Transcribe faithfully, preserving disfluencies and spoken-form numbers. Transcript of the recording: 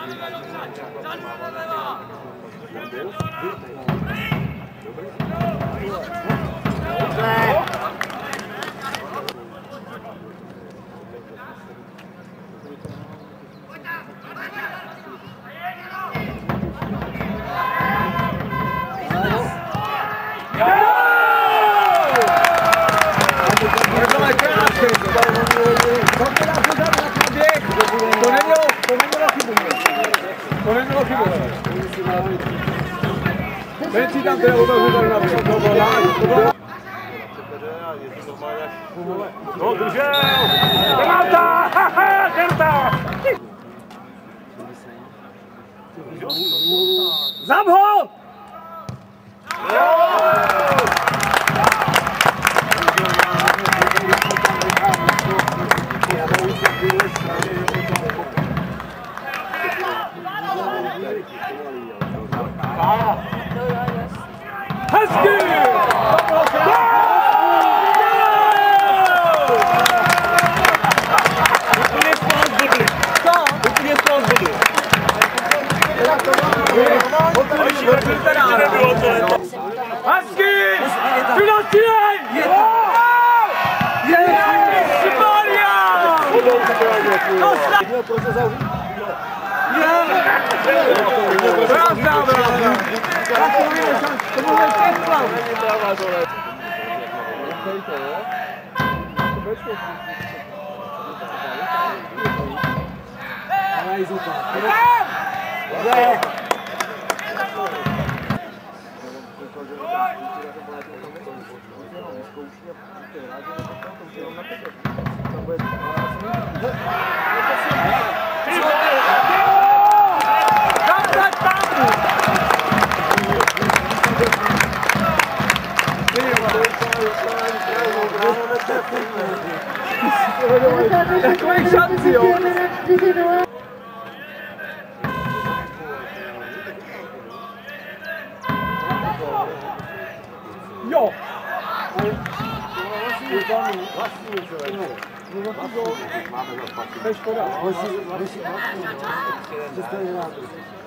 Necítám teda obavu tady na to, to bylo náš. No, držel! Penalta! Haha, karta! Zam ho! Hezky! Úplně z toho zbudli. Co? Úplně z toho zbudli. Hezky! Finaltinej! Krásná byla! To byl ten plan! Takových šancí, jo? Jo! To je škoda.